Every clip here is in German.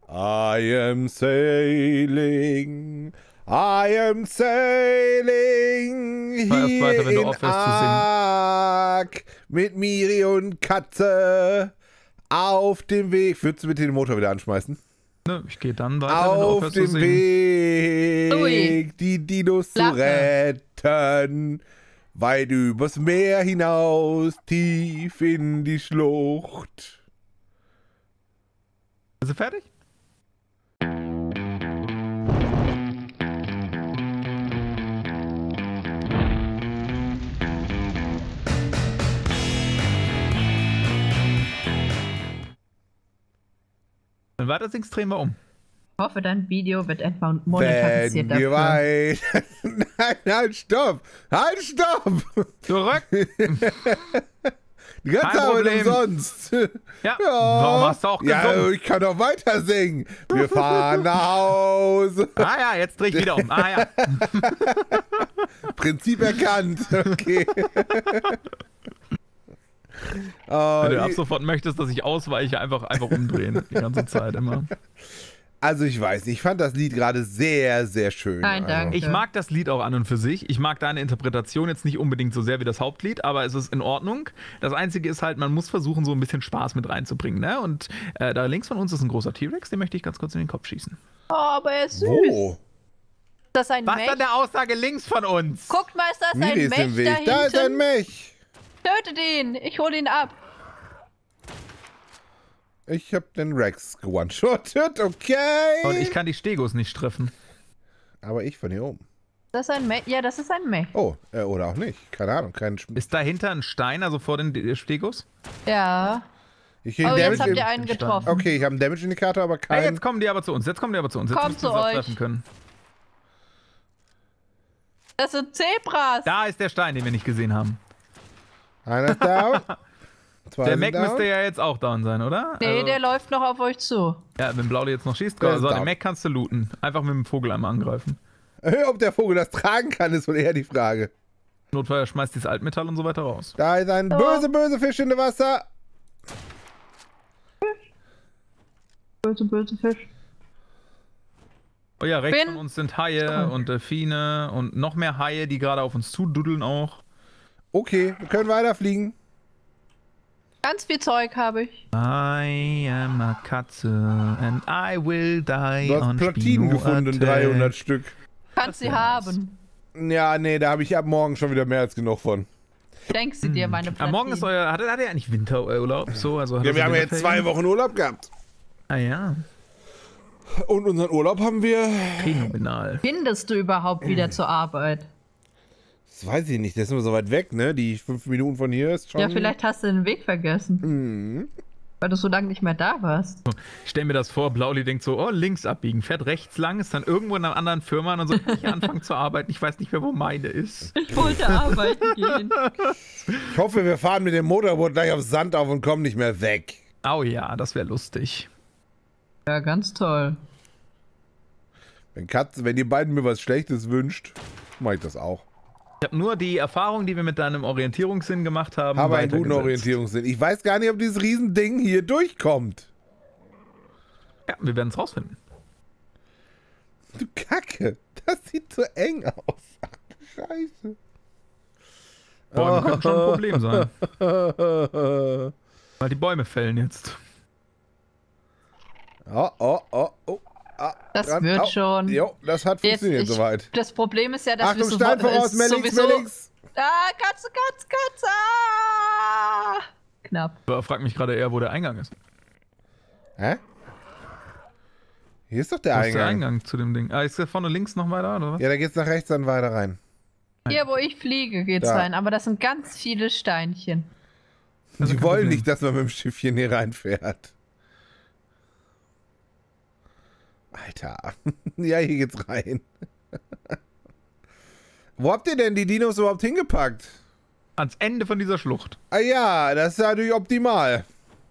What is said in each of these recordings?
I am sailing, I am sailing weiter, wenn du in aufhörst zu Ark mit Miri und Katze auf dem Weg. Würdest du bitte den Motor wieder anschmeißen? Ne, ich gehe dann weiter, wenn du Auf aufhörst zu dem singen. Weg, die Dinos zu retten, weit übers Meer hinaus, tief in die Schlucht. Bist du fertig? Wenn du weiter singst, drehen wir um. Ich hoffe, dein Video wird etwa monetarisiert Wenn wir dafür. weit... Nein, halt, stopp! Halt, stopp! Zurück! Die ganze Kein Arbeit Problem. umsonst. Ja, warum hast du auch Ja, gesungen? ich kann doch weiter singen. Wir fahren nach Hause. Ah ja, jetzt dreh ich wieder um. Ah ja. Prinzip erkannt. Okay. Wenn du ab sofort möchtest, dass ich ausweiche, einfach umdrehen. Die ganze Zeit immer. Also ich weiß nicht, ich fand das Lied gerade sehr, sehr schön. Nein, danke. Ich mag das Lied auch an und für sich. Ich mag deine Interpretation jetzt nicht unbedingt so sehr wie das Hauptlied, aber es ist in Ordnung. Das Einzige ist halt, man muss versuchen, so ein bisschen Spaß mit reinzubringen. Ne? Und da links von uns ist ein großer T-Rex, den möchte ich ganz kurz in den Kopf schießen. Oh, aber er ist süß. Wo? Ist das ein Was Mech? an der Aussage links von uns? Guckt mal, ist das Miri ein ist im Mech da Weg. Da ist ein hinten? Mech. Tötet ihn! Ich hol ihn ab. Ich hab den Rex gewone-shottet, okay. Und ich kann die Stegos nicht treffen. Aber ich von hier oben. Das ist ein Mech? Ja, das ist ein Mech. Oh, oder auch nicht. Keine Ahnung. Ist dahinter ein Stein, also vor den Stegos? Ja. Ich krieg Oh, einen jetzt habt Damage. ihr einen getroffen. Okay, ich habe einen Damage-Indikator, aber Hey, keinen. jetzt kommen die aber zu uns. Jetzt Kommt müssen zu wir uns auch euch. treffen können. Das sind Zebras. Da ist der Stein, den wir nicht gesehen haben. Einer ist down. Zwei Der sind Mac down. müsste ja jetzt auch down sein, oder? Nee, Also, der läuft noch auf euch zu. ja, wenn Blauli jetzt noch schießt, Der ist so, den down. Mac kannst du looten. Einfach mit dem Vogel einmal angreifen. Ob der Vogel das tragen kann, ist wohl eher die Frage. Notfall schmeißt dieses Altmetall und so weiter raus. Da ist ein böse Fisch in dem Wasser. Böse Fisch. Oh ja, rechts Bin- von uns sind Haie und Delfine und noch mehr Haie, die gerade auf uns zududeln auch. Okay, wir können weiterfliegen. Ganz viel Zeug habe ich. I am a Katze and I will die Du hast on Platinen gefunden, Spino 300 Stück. Kannst sie wär haben. Ja, nee, da habe ich ab morgen schon wieder mehr als genug von. Denk sie dir, meine Platinen. Morgen ist euer. Hat er eigentlich Winterurlaub? So, also hat Ja, er wir so haben ja jetzt 2 Winterferien? Wochen Urlaub gehabt. Ah ja, Und unseren Urlaub haben wir... phänomenal. Findest du überhaupt wieder zur Arbeit? Das weiß ich nicht, der ist nur so weit weg, ne? Die 5 Minuten von hier ist schon... Ja, vielleicht hast du den Weg vergessen. Weil du so lange nicht mehr da warst. Ich stell mir das vor, Blauli denkt so, oh, links abbiegen, fährt rechts lang, ist dann irgendwo in einer anderen Firma und dann soll ich anfangen zu arbeiten. Ich weiß nicht mehr, wo meine ist. Ich wollte arbeiten gehen. Ich hoffe, wir fahren mit dem Motorboot gleich auf Sand auf und kommen nicht mehr weg. Oh ja, das wäre lustig. Ja, ganz toll. Wenn ihr beiden mir was Schlechtes wünscht, mache ich das auch. Ich habe nur die Erfahrung, die wir mit deinem Orientierungssinn gemacht haben, Habe einen guten weitergesetzt. Orientierungssinn. Ich weiß gar nicht, ob dieses Riesending hier durchkommt. Ja, wir werden es rausfinden. Du Kacke, das sieht so eng aus. Ach du Scheiße. Bäume können schon ein Problem sein. Weil die Bäume fällen jetzt. Oh. Das wird schon. Jo, das hat funktioniert soweit. Das Problem ist ja, dass Achtung, wir Stein voraus, mehr links, sowieso... mehr links. Ah, Katze! Ah! Knapp. Aber frag mich gerade eher, wo der Eingang ist. Hä? Hier ist doch der Wo ist der Eingang. Eingang zu dem Ding? Ah, ist der vorne links noch weiter, oder was? Ja, da geht's nach rechts dann weiter rein. Hier, wo ich fliege, geht's Da. rein. Aber das sind ganz viele Steinchen. Also Die kein wollen Problem. nicht, dass man mit dem Schiffchen hier reinfährt. Alter. Ja, hier geht's rein. Wo habt ihr denn die Dinos überhaupt hingepackt? Ans Ende von dieser Schlucht. Ah ja, das ist natürlich optimal.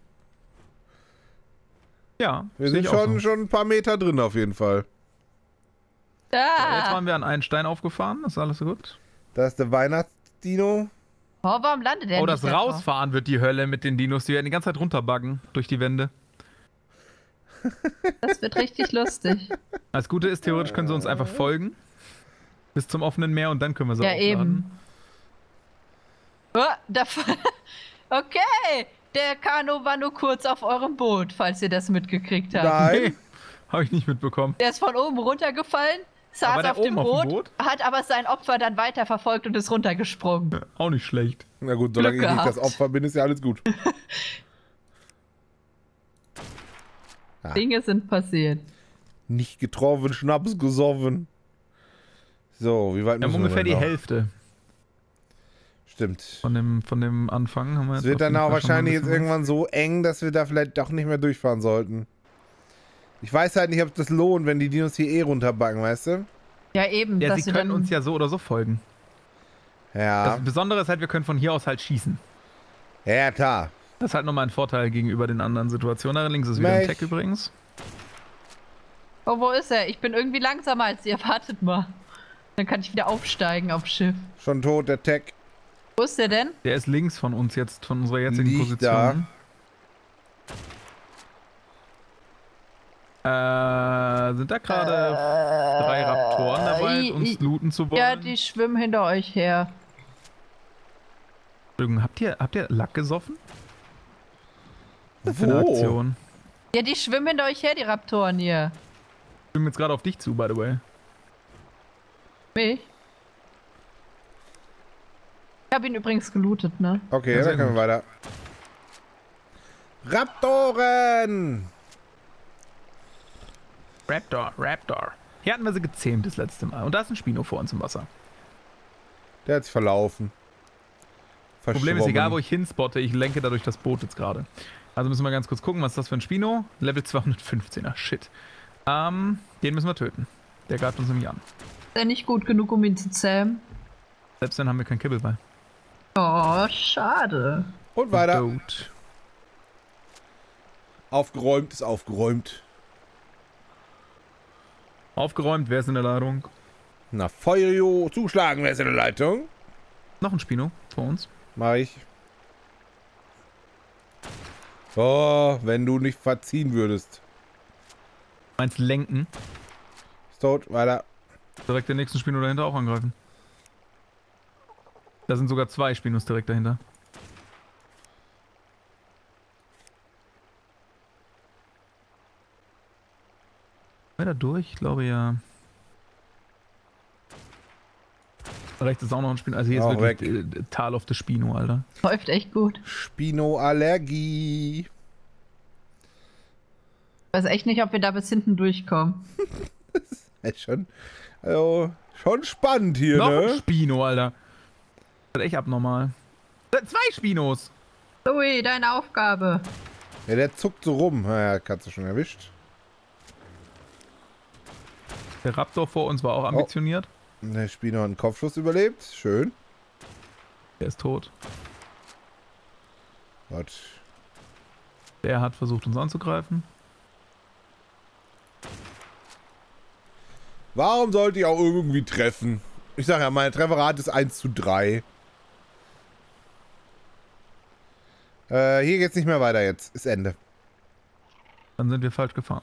Ja, Wir sehe sind ich auch so. schon ein paar Meter drin auf jeden Fall. Jetzt Ah! waren wir an einen Stein aufgefahren, ist alles gut. Da ist der Weihnachtsdino. Oh, warum landet der Oh, nicht das da drauf? Rausfahren wird die Hölle mit den Dinos. Die werden die ganze Zeit runterbuggen durch die Wände. Das wird richtig lustig. Das Gute ist, theoretisch können sie uns einfach folgen. Bis zum offenen Meer und dann können wir sie Ja, aufladen. eben. Oh, okay, der Kano war nur kurz auf eurem Boot, falls ihr das mitgekriegt habt. Nein. Nee, habe ich nicht mitbekommen. Der ist von oben runtergefallen, Aber saß der auf dem oben auf dem Boot, Boot? hat aber sein Opfer dann weiterverfolgt und ist runtergesprungen. Ja, auch nicht schlecht. Na gut, solange ich Glück nicht das gehabt. Opfer bin, ist ja alles gut. Ah. Dinge sind passiert. Nicht getroffen, Schnaps gesoffen. So, wie weit Wir haben müssen wir ungefähr denn die noch? Hälfte Stimmt. von dem Anfang. Haben wir Es jetzt wird auf dann jeden auch Fall schon mal ein wahrscheinlich jetzt bisschen irgendwann so eng, dass wir da vielleicht doch nicht mehr durchfahren sollten. Ich weiß halt nicht, ob das lohnt, wenn die Dinos hier eh runterbacken, weißt du? Ja, eben. was. Ja, dass sie sie können dann, uns ja so oder so folgen. Ja. Das Besondere ist halt, wir können von hier aus halt schießen. Ja, klar. Das ist halt nochmal ein Vorteil gegenüber den anderen Situationen. Da links ist wieder ein Mech. Tech übrigens. Oh, wo ist er? Ich bin irgendwie langsamer als ihr. Wartet mal. Dann kann ich wieder aufsteigen aufs Schiff. Schon tot, der Tech. Wo ist der denn? Der ist links von uns jetzt, von unserer jetzigen Liegt Position. Sind da gerade 3 Raptoren dabei, uns looten zu wollen? Ja, die schwimmen hinter euch her. Entschuldigung, habt ihr Lack gesoffen? Was für eine Wo? Aktion? Ja, die schwimmen hinter euch her, die Raptoren hier. Ich bin jetzt gerade auf dich zu, by the way. Mich? Ich habe ihn übrigens gelootet, ne? Okay, Ja, sehr dann können wir weiter. Raptoren! Raptor. Hier hatten wir sie gezähmt das letzte Mal. Und da ist ein Spino vor uns im Wasser. Der hat sich verlaufen. Problem ist, egal wo ich hinspotte, ich lenke dadurch das Boot jetzt gerade. Also müssen wir ganz kurz gucken, was ist das für ein Spino? Level 215er, shit. Den müssen wir töten. Der greift uns nämlich an. Ist er nicht gut genug, um ihn zu zähmen? Selbst dann haben wir kein Kibbel bei. Oh, schade. Und weiter. Goat. Aufgeräumt ist aufgeräumt. Aufgeräumt, wer ist in der Ladung? Na, Feuerio, zuschlagen, wer ist in der Leitung? Noch ein Spino vor uns. Mach ich. Oh, wenn du nicht verziehen würdest. Meinst lenken? Ist tot, weiter. Direkt den nächsten Spino dahinter auch angreifen. Da sind sogar 2 Spinos direkt dahinter. Weiter durch? Ich glaube ja. Rechts ist auch noch ein Spino. Also hier Auch ist wirklich Tal of the Spino, Alter. Läuft echt gut. Spino-Allergie. Ich weiß echt nicht, ob wir da bis hinten durchkommen. Ist schon, also, schon spannend hier, Noch ein ne? Spino, Alter. Das ist echt abnormal. 2 Spinos! Louis, deine Aufgabe. Ja, der zuckt so rum. Ja, kannst du schon erwischt. Der Raptor vor uns war auch ambitioniert. Der Spino hat einen Kopfschuss überlebt. Schön. Der ist tot. Gott. Der hat versucht, uns anzugreifen. Warum sollte ich auch irgendwie treffen? Ich sag ja, meine Trefferrate ist 1:3. Hier geht's nicht mehr weiter jetzt. Ist Ende. Dann sind wir falsch gefahren.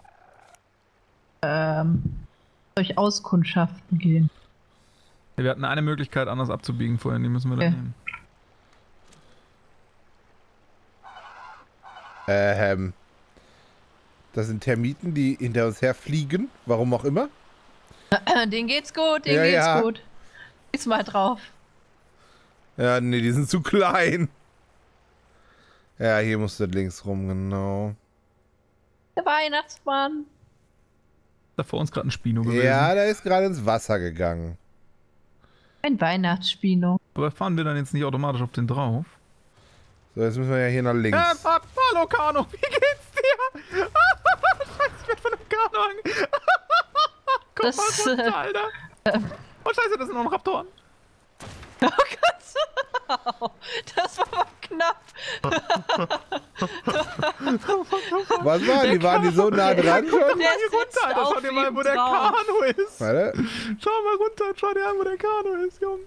Durch Auskundschaften gehen. Wir hatten eine Möglichkeit, anders abzubiegen vorhin. Die müssen wir dann nehmen. Das sind Termiten, die hinter uns herfliegen. Warum auch immer. Den geht's gut, Ja, geht's ja. gut. Ist mal drauf. Ja, nee, die sind zu klein. Ja, hier musst du links rum, genau. Der Weihnachtsmann. Da vor uns gerade ein Spino gewesen. Ja, der ist gerade ins Wasser gegangen. Ein Weihnachtsspino. Aber fahren wir dann jetzt nicht automatisch auf den drauf? So, jetzt müssen wir ja hier nach links. Hallo Kano, wie geht's dir? Scheiße, ich werd von einem Kano Komm Das, mal runter, Alter. Oh scheiße, das sind noch ein Raptoren. Oh Gott. Das war aber knapp. Was waren die? Waren die so nah dran schon? Schau Der mal hier runter, sitzt Alter. Schau auf dir mal, ihm wo der drauf. Kano ist. Warte. Schau mal runter, schau dir an, wo der Kano ist, Junge.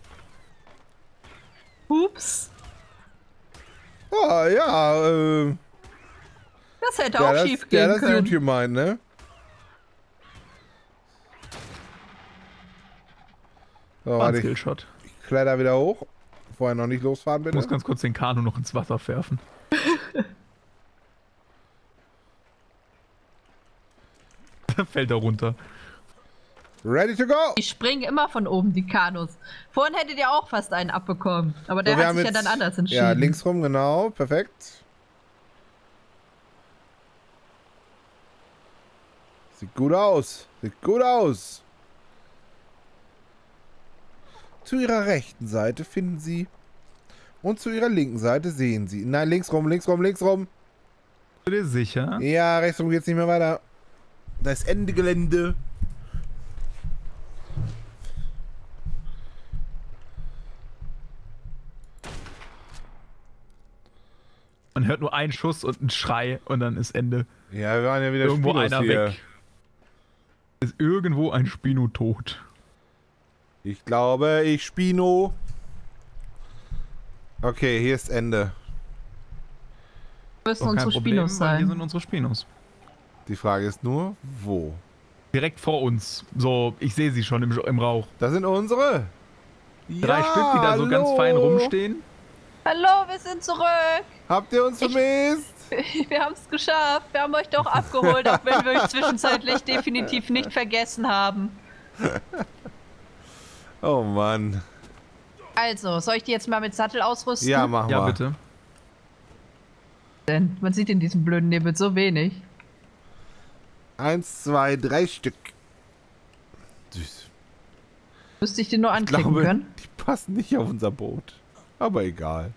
Ups. Oh, ja, Das hätte auch schief gehen das können. YouTube meint, ne? So, warte, ich Skillshot. kletter wieder hoch. Vorher noch nicht losfahren, Ich bitte. muss ganz kurz den Kanu noch ins Wasser werfen. Fällt er runter. Ready to go! Die springen immer von oben, die Kanus. Vorhin hättet ihr auch fast einen abbekommen. Aber der So, wir hat sich haben ja jetzt- dann anders entschieden. Ja, links rum, genau. Perfekt. Sieht gut aus. Sieht gut aus. Zu ihrer rechten Seite finden Sie und zu ihrer linken Seite sehen Sie. Nein, links rum, links rum, links rum. Bist du dir sicher? Ja, rechts rum geht's nicht mehr weiter. Da ist Ende Gelände. Man hört nur einen Schuss und einen Schrei und dann ist Ende. Ja, wir waren ja wieder Irgendwo Spinos einer hier. weg. Ist irgendwo ein Spino tot. Ich glaube, ich Spino. Okay, hier ist Ende. Müssen Doch kein unsere Problem, Spinos weil hier sein. sind unsere Spinos. Die Frage ist nur, wo? Direkt vor uns. So, ich sehe sie schon im Rauch. Das sind unsere. 3 Stück, die da so ganz fein rumstehen. Hallo, wir sind zurück. Habt ihr uns vermisst? Wir haben es geschafft. Wir haben euch doch abgeholt, auch wenn wir euch zwischenzeitlich definitiv nicht vergessen haben. Oh Mann. Also, soll ich die jetzt mal mit Sattel ausrüsten? Ja, mach Ja, mal. bitte. Denn man sieht in diesem blöden Nebel so wenig. 1, 2, 3 Stück. Süß. Müsste ich den nur Ich anklicken glaube, können. die passen nicht auf unser Boot. Aber egal.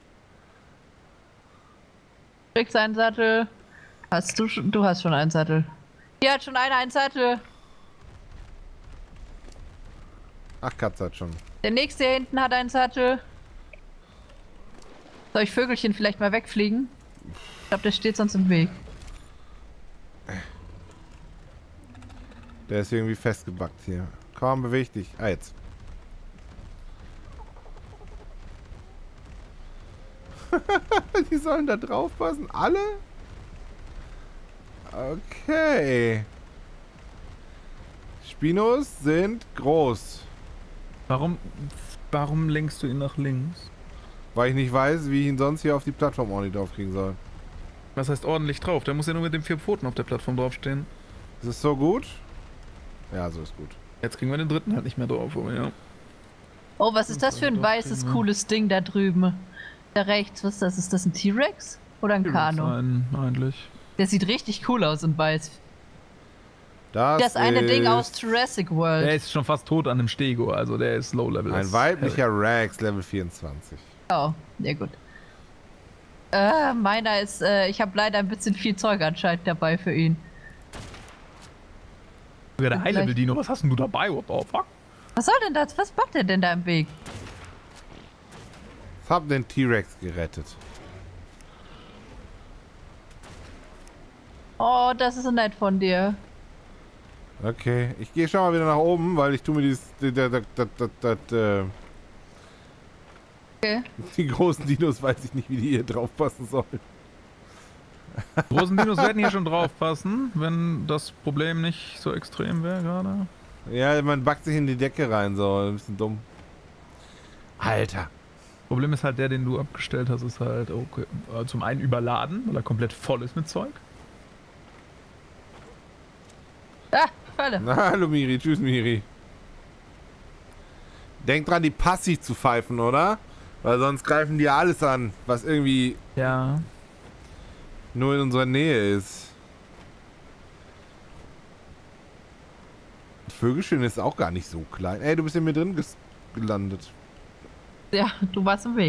Kriegst einen Sattel. Hast du schon? Du hast schon einen Sattel. Hier hat schon einer einen Sattel. Ach, Katze hat schon. Der nächste hier hinten hat einen Sattel. Soll ich Vögelchen vielleicht mal wegfliegen? Ich glaube, der steht sonst im Weg. Der ist irgendwie festgebackt hier. Komm, beweg dich. Ah, jetzt. Die sollen da drauf passen? Alle? Okay. Spinos sind groß. Warum lenkst du ihn nach links? Weil ich nicht weiß, wie ich ihn sonst hier auf die Plattform ordentlich draufkriegen soll. Was heißt ordentlich drauf? Der muss ja nur mit den 4 Pfoten auf der Plattform draufstehen. Ist es so gut? Ja, so ist gut. Jetzt kriegen wir den dritten halt nicht mehr drauf, aber ja. Oh, was ist das für ein Doch, weißes, prima. cooles Ding da drüben? Da rechts, was ist das? Ist das ein T-Rex? Oder ein Kano? Sein, eigentlich. Der sieht richtig cool aus in weiß. Das, Das eine Ding ist aus Jurassic World. Der ist schon fast tot an dem Stego, also der ist Low-Level. ein weiblicher Rex, Level 24. Oh, ja gut. Meiner ist, ich habe leider ein bisschen viel Zeug anscheinend dabei für ihn. Sogar der High-Level-Dino, was hast denn du dabei? What the fuck? Was soll denn das? Was macht der denn da im Weg? Ich hab den T-Rex gerettet. Oh, das ist so nett von dir. Okay, ich gehe schon mal wieder nach oben, weil ich tue mir Okay. die großen Dinos, weiß ich nicht, wie die hier drauf passen sollen. Die großen Dinos werden hier schon drauf passen, wenn das Problem nicht so extrem wäre gerade. Ja, man backt sich in die Decke rein, so ein bisschen dumm. Alter. Problem ist halt der, den du abgestellt hast, ist halt okay, zum einen überladen, weil er komplett voll ist mit Zeug. Ah, Falle. Na, hallo Miri, tschüss Miri. Denk dran, die passiv zu pfeifen, oder? Weil sonst greifen die alles an, was irgendwie Ja. nur in unserer Nähe ist. Vögelchen ist auch gar nicht so klein. Ey, du bist in mir drin gelandet. Ja, du warst im Weg.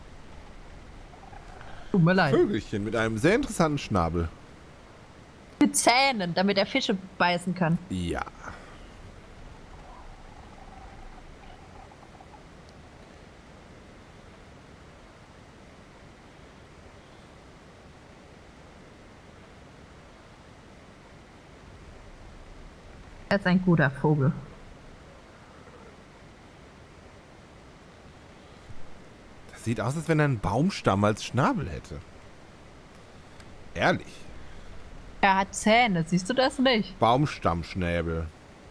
Tut mir leid. Vögelchen mit einem sehr interessanten Schnabel. Mit Zähnen, damit er Fische beißen kann. Ja. Er ist ein guter Vogel. Das sieht aus, als wenn er einen Baumstamm als Schnabel hätte. Ehrlich. Er hat Zähne, siehst du das nicht? Baumstammschnäbel.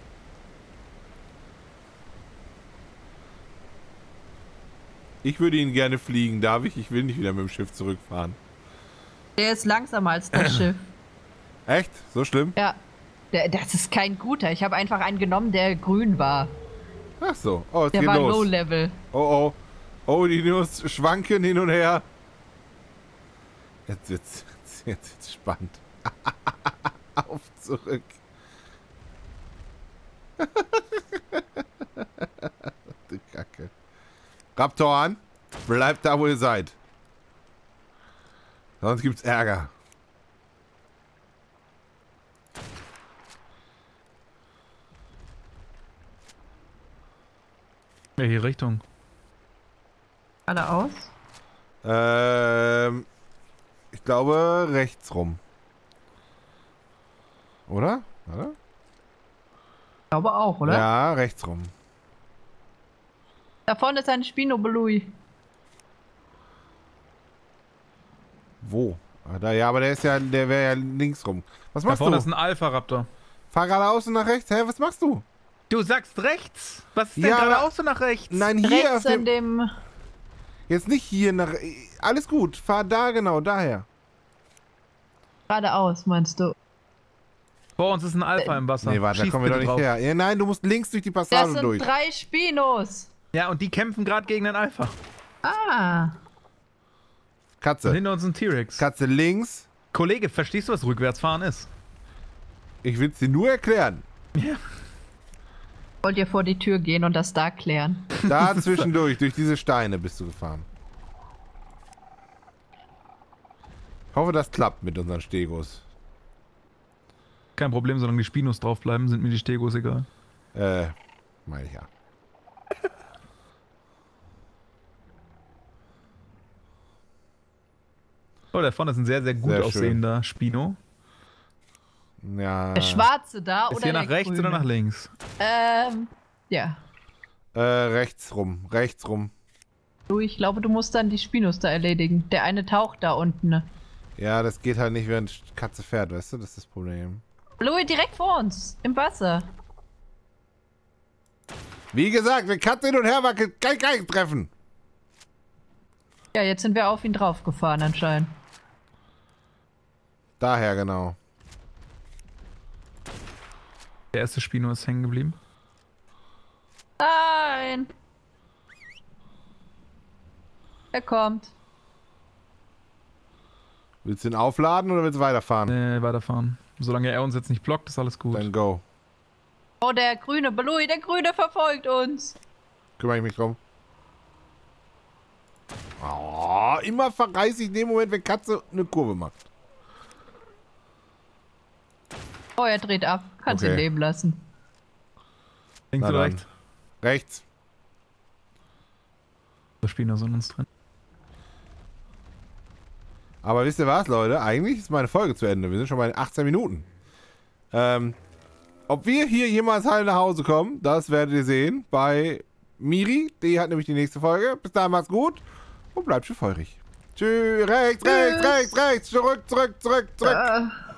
Ich würde ihn gerne fliegen, darf ich? Ich will nicht wieder mit dem Schiff zurückfahren. Der ist langsamer als das Schiff. Echt? So schlimm? Ja. Das ist kein guter. Ich habe einfach einen genommen, der grün war. Ach so. Oh, es Der geht war los. Low-Level. Oh, oh. Oh, die News schwanken hin und her. Jetzt wird's spannend. Auf zurück. Du Kacke. Raptoren, bleibt da, wo ihr seid. Sonst gibt's Ärger. Welche Richtung? Geradeaus? Ich glaube rechts rum. Oder? Oder? Ich glaube auch, oder? Ja, rechts rum. Da vorne ist ein Spinobelui. Wo? Ah, da, ja, aber der wäre ja links rum. Was Da machst vorne du? ist ein Alpha-Raptor. Fahr geradeaus und nach rechts. Hä, was machst du? Du sagst rechts. Was ist denn Ja, geradeaus und nach rechts? Nein, hier auf Rechts in dem... dem... Jetzt nicht hier nach... Alles gut, fahr da genau, daher. Geradeaus, meinst du? Vor uns ist ein Alpha im Wasser. Nee, warte, da Schieß kommen wir doch bitte nicht drauf. her. Ja, nein, du musst links durch die Das Passage sind durch. 3 Spinos. Ja, und die kämpfen gerade gegen den Alpha. Ah. Und Katze. hinter uns ein T-Rex. Katze links. Kollege, verstehst du, was Rückwärtsfahren ist? Ich will es dir nur erklären. Wollt ihr vor die Tür gehen und das da klären? Da zwischendurch, durch diese Steine bist du gefahren. Ich hoffe, das klappt mit unseren Stegos. Kein Problem, solange die Spinos draufbleiben, sind mir die Stegos egal. Meine ich ja. Oh, da vorne ist ein sehr, sehr gut Sehr schön. aussehender Spino. Ja. Der schwarze da Ist oder hier der nach rechts grüne? oder nach links? Ja. Rechts rum, rechts rum. Du, ich glaube, du musst dann die Spinos da erledigen. Der eine taucht da unten. Ne? Ja, das geht halt nicht, während Katze fährt, weißt du? Das ist das Problem. Louis, direkt vor uns. Im Wasser. Wie gesagt, wenn Katze hin und her wackelt, kann ich gar nicht treffen. Ja, jetzt sind wir auf ihn draufgefahren anscheinend. Daher, genau. Der erste Spino ist hängen geblieben. Nein. Er kommt. Willst du ihn aufladen oder willst du weiterfahren? Weiterfahren. Solange er uns jetzt nicht blockt, ist alles gut. Dann go. Oh, der grüne, Louis, der grüne verfolgt uns. Kümmere ich mich drum. Oh, immer verreiße ich in dem Moment, wenn Katze eine Kurve macht. Oh, er dreht ab. Kannst Okay. ihn leben lassen. Links Na oder dann. rechts? Rechts. Der Spino ist in uns drin. Aber wisst ihr was, Leute? Eigentlich ist meine Folge zu Ende. Wir sind schon bei 18 Minuten. Ob wir hier jemals heil nach Hause kommen, das werdet ihr sehen bei Miri. Die hat nämlich die nächste Folge. Bis dahin macht's gut und bleibt schön feurig. Tschüss. Rechts, rechts, rechts, rechts. Zurück, zurück, zurück, zurück.